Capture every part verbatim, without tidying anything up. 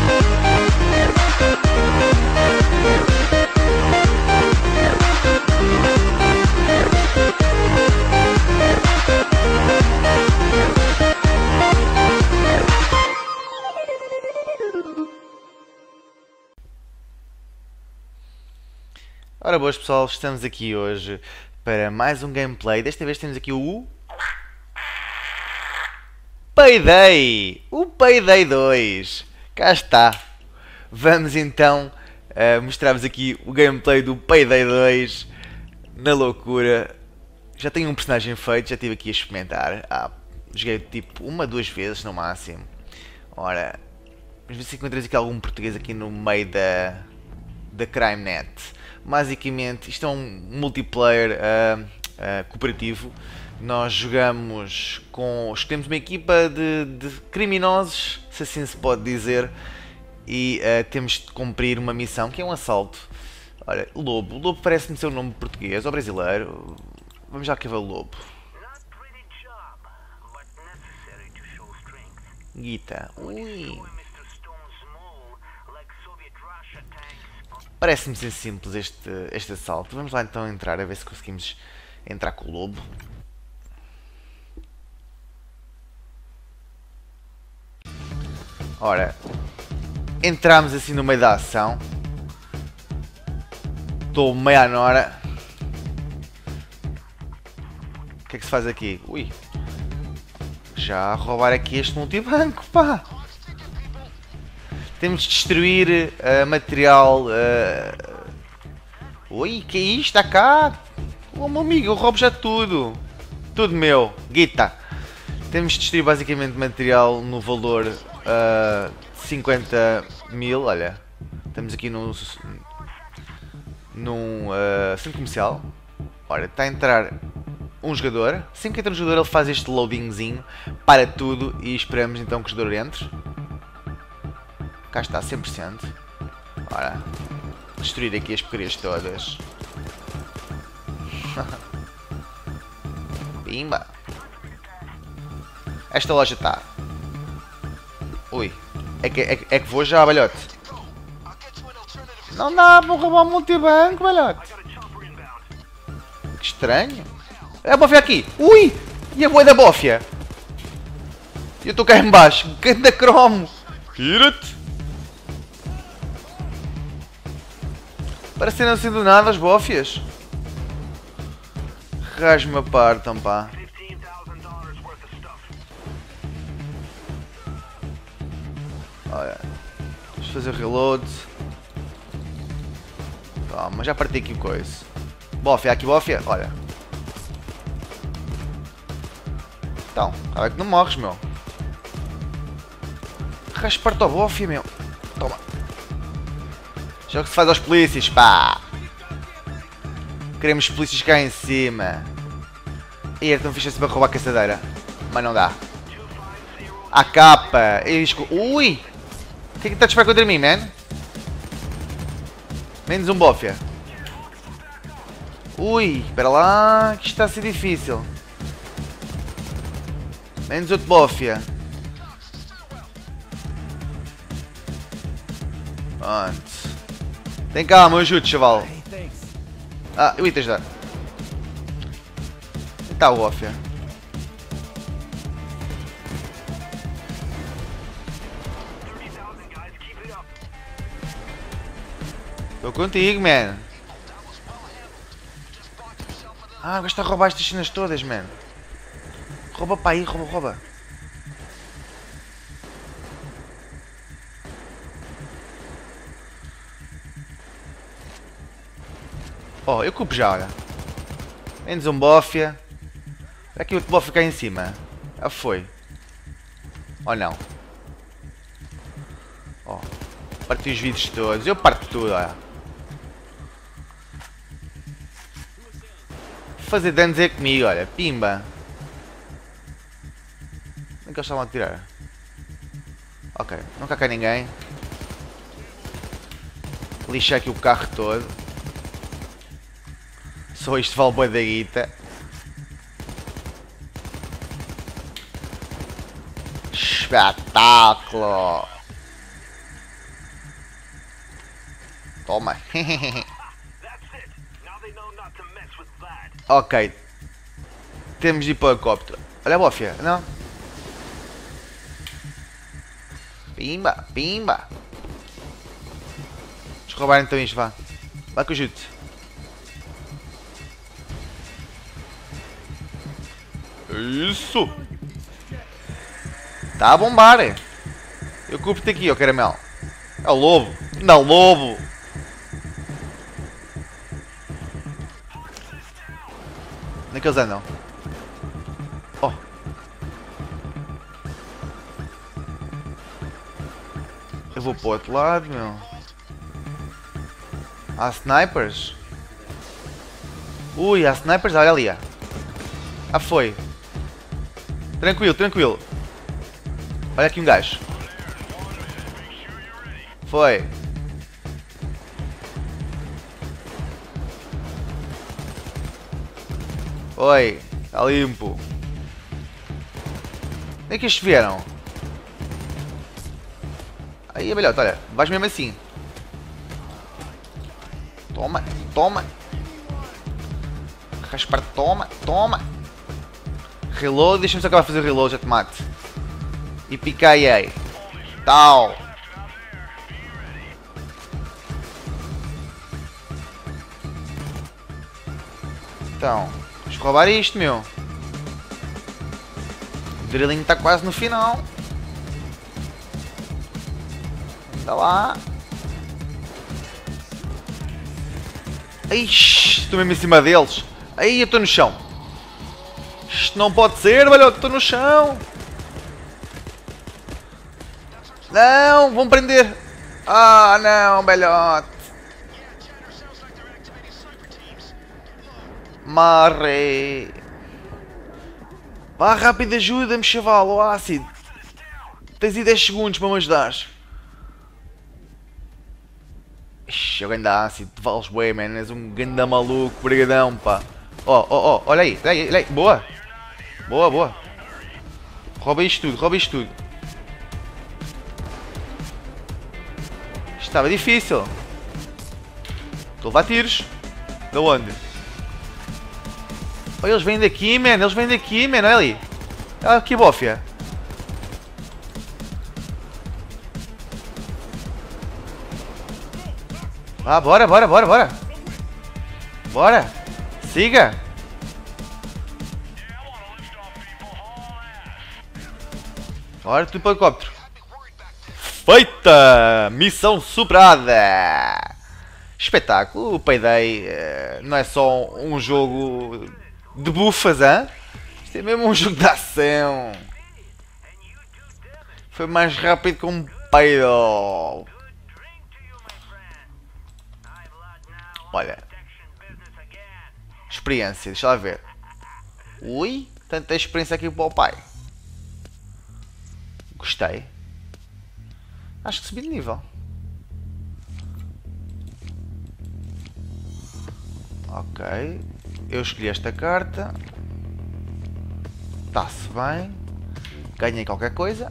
Ora boas pessoal, estamos aqui hoje para mais um gameplay. Desta vez temos aqui o Payday! O Payday dois! Cá está! Vamos então uh, mostrar-vos aqui o gameplay do Payday dois na loucura. Já tenho um personagem feito, já estive aqui a experimentar. Ah, joguei tipo uma, duas vezes no máximo. Ora, vamos ver se encontramos aqui algum português aqui no meio da, da CrimeNet. Basicamente, isto é um multiplayer uh, uh, cooperativo. Nós jogamos com... escolhemos uma equipa de, de criminosos, se assim se pode dizer, e uh, temos de cumprir uma missão que é um assalto. Ora, Lobo. Lobo parece-me ser um nome português ou brasileiro. Vamos já aqui ver o Lobo. Guita. Ui. Parece-me ser simples este, este assalto. Vamos lá então entrar, a ver se conseguimos entrar com o Lobo. Ora, entramos assim no meio da ação. Estou meia hora. O que é que se faz aqui? Ui. Já a roubar aqui este multibanco, pá. Temos de destruir uh, material. Uh... Ui, que é isto? Está cá? Oh, meu amigo, eu roubo já tudo. Tudo meu. Guita. Temos de destruir basicamente material no valor uh, cinquenta mil. Olha, estamos aqui num, num uh, centro comercial. Ora, está a entrar um jogador. Sempre que entra um jogador, ele faz este loadingzinho, para tudo e esperamos então que o jogador entre. Cá está, cem por cento. Ora, destruir aqui as porcarias todas. Pimba. Esta loja está. Ui. É que, é, é que vou já, balhote. Não dá para roubar um multibanco, balhote. Que estranho. É a bófia aqui. Ui. E a boia da bófia. E eu estou cá em baixo. Ganda cromo. Tira-te. Parece não sendo nada as bófias. Rasma partam, pá. Olha. Vamos fazer reload. Toma, já parti aqui coisa. Bófia, aqui bófia. Olha. Então, é que não morres, meu. Rasparta a bófia, meu. Toma. Já que se faz aos polícias, pá. Queremos polícias cá em cima. E então ficha-se para roubar a caçadeira. Mas não dá. A capa. Ui. O que é que está a disparar contra mim, man? Menos um bófia. Ui. Espera lá. Que isto está a ser difícil. Menos outro bófia. Pronto. Tem calma, eu ajudo, chaval. Ah, eu ia te ajudar. Onde está o bófia? Estou contigo, man. Ah, gosto de roubar estas cenas todas, man. Rouba para aí, rouba, rouba. Oh, eu culpo já, olha. Menos um bófia. Aqui outro bófia cá em cima. Já foi. Ou não? Oh, parti os vidros todos. Eu parto tudo, olha. Fazer danos é comigo, olha. Pimba. Onde é que eles estavam a tirar? Ok, não cá cai ninguém. Lixa aqui o carro todo. Só isto vale bué da guita. Espetáculo! Toma. Ok. Temos de ir para o helicóptero. Olha a bófia, não? Pimba, pimba. Deixa eu roubar então isto, vá. Vá que eu ajude. Isso. Está a bombar. Eu cubro-te aqui, ó caramelo. É o lobo. Não, lobo. Onde é que eles andam? Oh. Eu vou para o outro lado, meu. Há snipers? Ui, há snipers? Olha ali. Ah, foi. Tranquilo, tranquilo. Olha aqui um gajo. Foi. Oi, está limpo. Onde é que estes vieram? Aí, abelhota, olha, vais mesmo assim. Toma, toma. Raspar, toma, toma. Reload, deixa-me só acabar de fazer o reload, já te mato. E picai aí. Tal. Então, vamos roubar isto, meu. O drilling está quase no final. Anda lá. Ixi, estou mesmo em cima deles. Aí, eu estou no chão. Isto não pode ser, velhote, estou no chão. Não, vão prender. Ah, não, velhote. Marre. Vá rápido, ajuda-me, chaval, o ácido. Tens aí dez segundos para me ajudares. Ixi, eu ganda ácido, tu vales bué, man. És um ganda maluco, brigadão, pá. Ó, ó, ó, olha aí, olha aí, olha aí. Boa. Boa, boa. Rouba isto tudo, rouba isto tudo. Isto estava difícil. Estou a levar tiros. De onde? Olha, eles vêm daqui, man. Eles vêm daqui, man. Olha ali. Olha aqui, bófia. Ah, bora, bora, bora, bora. Bora. Siga. Bora, tudo para o helicóptero. Feita! Missão superada! Espetáculo. O Payday uh, não é só um jogo de bufas, hein? Isto é mesmo um jogo de ação. Foi mais rápido que um peido. Olha. Experiência, deixa lá ver. Ui, tanta experiência aqui para o pai. Gostei. Acho que subi de nível. Ok. Eu escolhi esta carta. Está-se bem. Ganhei qualquer coisa.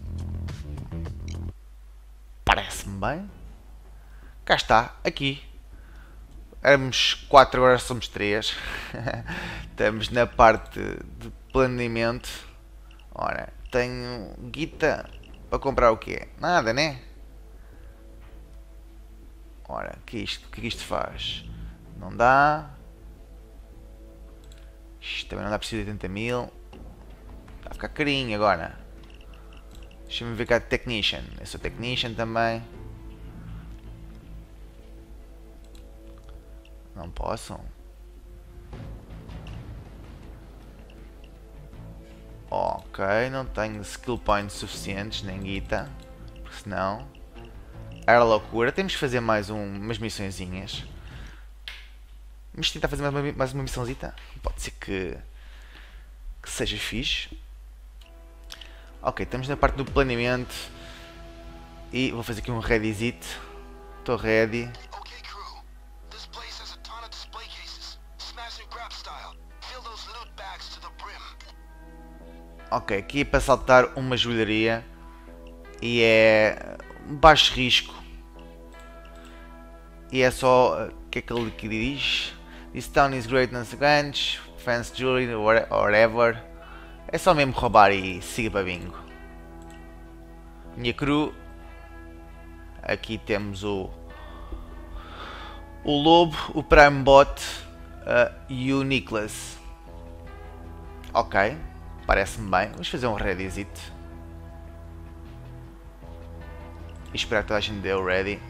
Parece-me bem. Cá está, aqui. Éramos quatro, agora somos três. Estamos na parte de planeamento. Ora, tenho guita para comprar o quê? Nada, né? Ora, o que é isto? O que é que isto faz? Não dá. Isto também não dá, preciso de oitenta mil. Está a ficar carinho agora. Deixa-me ver cá de Technician. Eu sou Technician também. Não posso. Ok, não tenho skill points suficientes, nem guita. Porque senão era loucura. Temos que fazer mais um, umas missõezinhas. Vamos tentar fazer mais uma, mais uma missãozita. Pode ser que, que seja fixe. Ok, estamos na parte do planeamento. E vou fazer aqui um readyzito. Estou ready. Ok, aqui é para saltar uma joalharia. E é baixo risco. E é só... O que é que ele aqui diz? This town is great and grande. Fans jewelry or whatever. É só mesmo roubar e siga para bingo. Minha crew. Aqui temos o... O Lobo, o Prime Bot uh, e o Nicholas. Ok, parece-me bem. Vamos fazer um readyzito. E esperar que toda a gente dê o ready.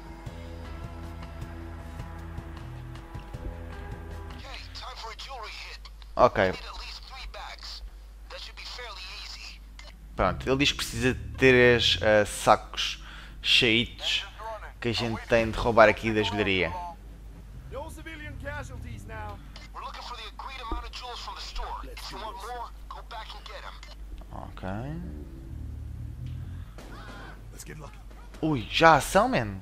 Ok. Pronto, ele diz que precisa de três uh, sacos cheios que a gente tem de roubar aqui da joalharia. Ok. Ui, já ação, man.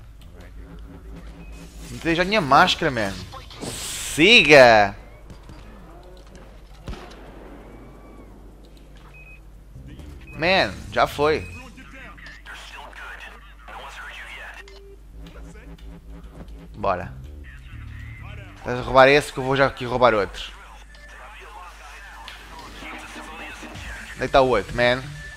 Não já tinha máscara, man. Siga! Man, já foi. Bora. Estás a roubar esse que eu vou já aqui roubar outro. Onde está o outro, man?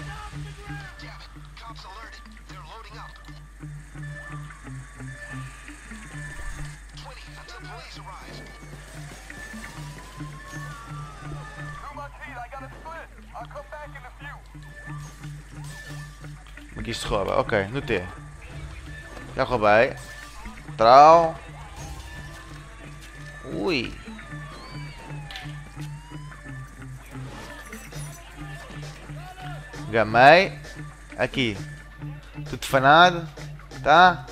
Como é que isto se rouba? Ok, no T. Já roubei. Trau. Ui. Gamei. Aqui. Tudo fanado. Tá?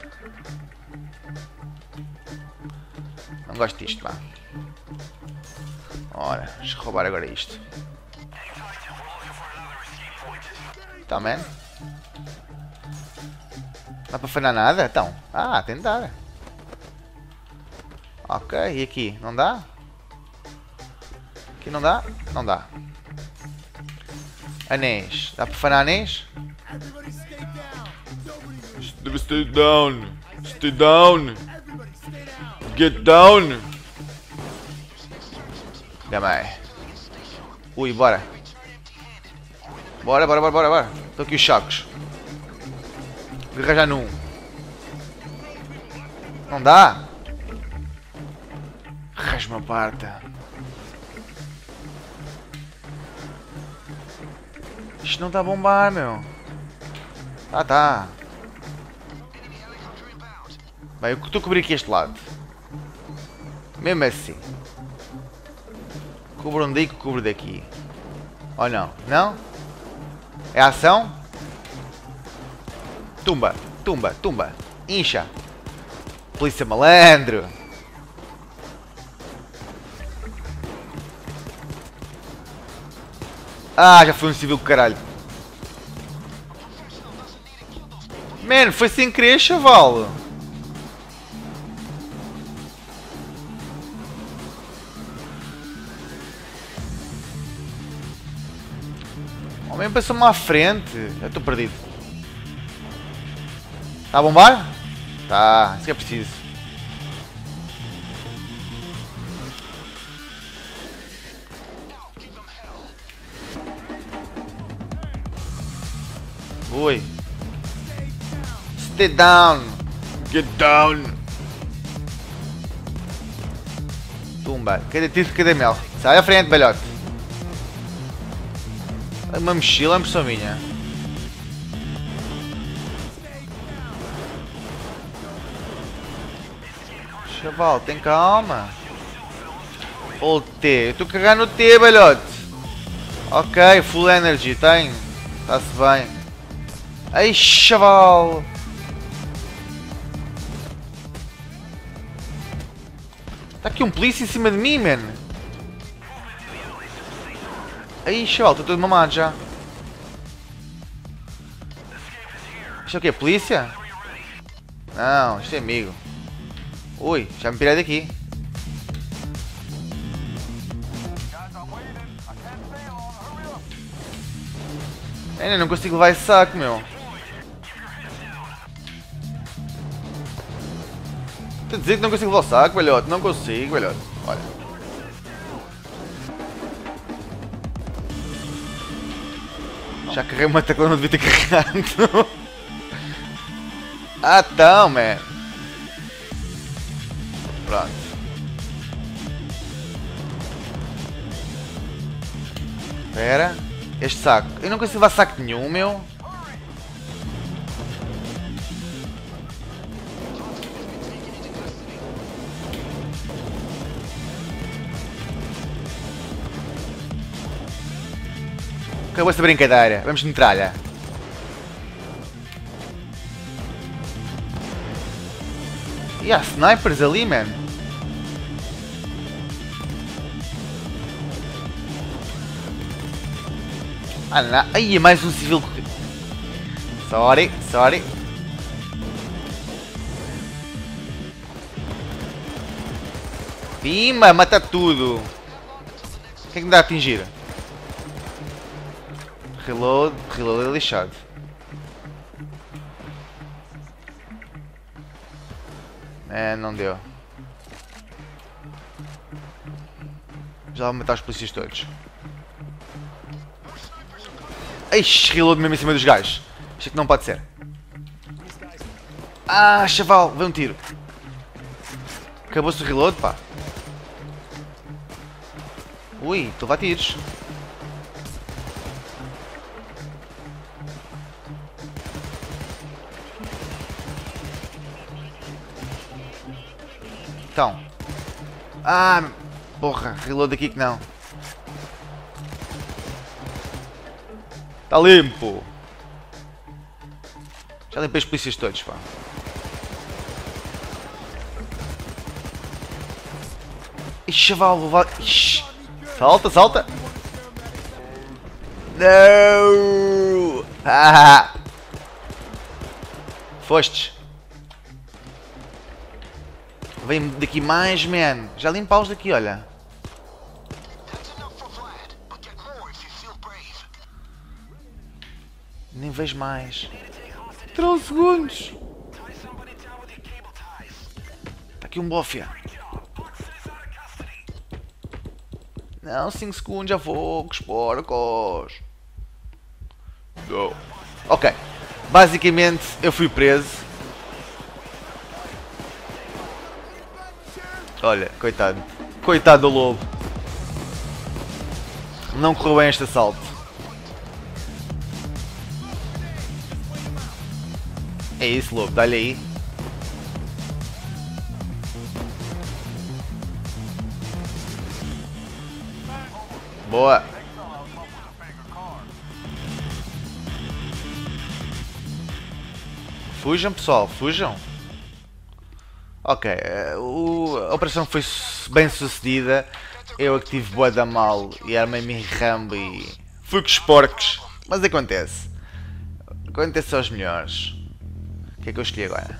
Não gosto disto, pá. Ora, deixa eu roubar agora isto. Tá, man? Não dá para fanar nada? Então. Ah, tem de dar. Ok, e aqui? Não dá? Aqui não dá? Não dá. Anéis. Dá para fanar anéis? Stay down. Stay down. Get down. Gamai. Ui, bora. Bora, bora, bora, bora, bora. Estão aqui os sacos. Vou arranjar num. Não dá? Rasma parta. Isto não está a bombar, meu. Ah, tá. Bem, eu estou a cobrir aqui este lado. Mesmo assim. Cubro um daqui, cubro daqui. Ou não? Não? É ação? Tumba, tumba, tumba. Incha. Polícia malandro. Ah, já foi um civil, caralho. Man, foi sem querer, chaval. O homem passou-me à frente. Já estou perdido. Está a bombar? Tá, isso que é preciso. Ui. Stay down. Get down. Tumba. Cadê tiro? Cadê mel? Sai à frente, velhote. Uma mochila, é uma pessoa minha. Chaval, tem calma. Ou T. Eu estou a cagar no T, velhote. Ok, full energy, tem. Está-se bem. Ai, chaval. Está aqui um polícia em cima de mim, man. Ai, chaval, estou todo mamado já. Isto é o quê? Polícia? Não, isto é amigo. Ui, já me pirei daqui. Ainda não consigo levar esse saco, meu. Estou a dizer que não consigo levar o saco, velhote. Não consigo, velhote. Olha. Já carreguei uma tecla, não devia ter carregado. Ah, então, man. Pronto. Espera. Este saco. Eu não consigo levar saco nenhum, meu. Acabou essa brincadeira. Vamos de metralha. E há snipers ali, man. Ah, não. Aí é mais um civil. Sorry, sorry. Pima, mata tudo. O que é que me dá a atingir? Reload, reload é lixado. É, não deu. Já vou matar os polícias todos. Eixe, reload mesmo em cima dos gajos. Isto que não pode ser. Ah, chaval, vem um tiro. Acabou-se o reload, pá. Ui, estou a levar tiros. Então. Ah, porra, reload aqui que não. Está limpo. Já limpei os polícias todos, pá. Ixi, chaval, vou levar... Ixi. Salta, salta. Não. Ah. Fostes. Vem daqui mais, man. Já limpá-los daqui, olha. Nem vejo mais. treze segundos. Está aqui um bofia. Não, cinco segundos já vou. Que porcos. Go. Ok. Basicamente, eu fui preso. Olha, coitado. Coitado do lobo. Não correu bem este assalto. É isso, lobo. Dá-lhe aí. Boa. Fujam, pessoal. Fujam. Ok, uh, a operação foi bem sucedida. Eu é que tive bué da mal e armei-me em Rambo e fui com os porcos. Mas acontece. Acontece aos melhores. O que é que eu escolhi agora?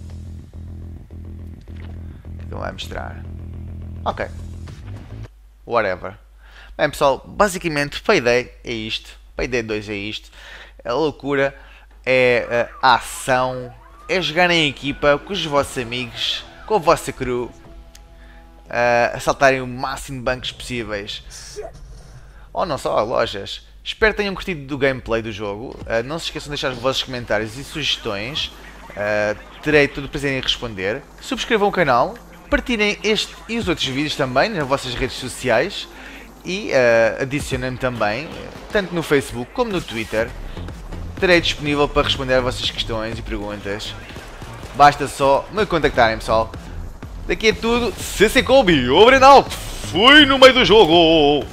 O que é que ele vai mostrar? Ok. Whatever. Bem pessoal, basicamente Payday é isto. Payday dois é isto. A loucura é a ação. É jogar em equipa com os vossos amigos, com a vossa crew, uh, assaltarem o máximo de bancos possíveis. Ou não só, lojas. Espero que tenham curtido do gameplay do jogo. Uh, não se esqueçam de deixar os vossos comentários e sugestões. Uh, terei todo o prazer em responder. Subscrevam o canal, partilhem este e os outros vídeos também nas vossas redes sociais. E uh, adicionem-me também, tanto no Facebook como no Twitter. Terei disponível para responder às vossas questões e perguntas. Basta só me contactarem, pessoal. Daqui é tudo. C C Colby, obrigado. Fui no meio do jogo.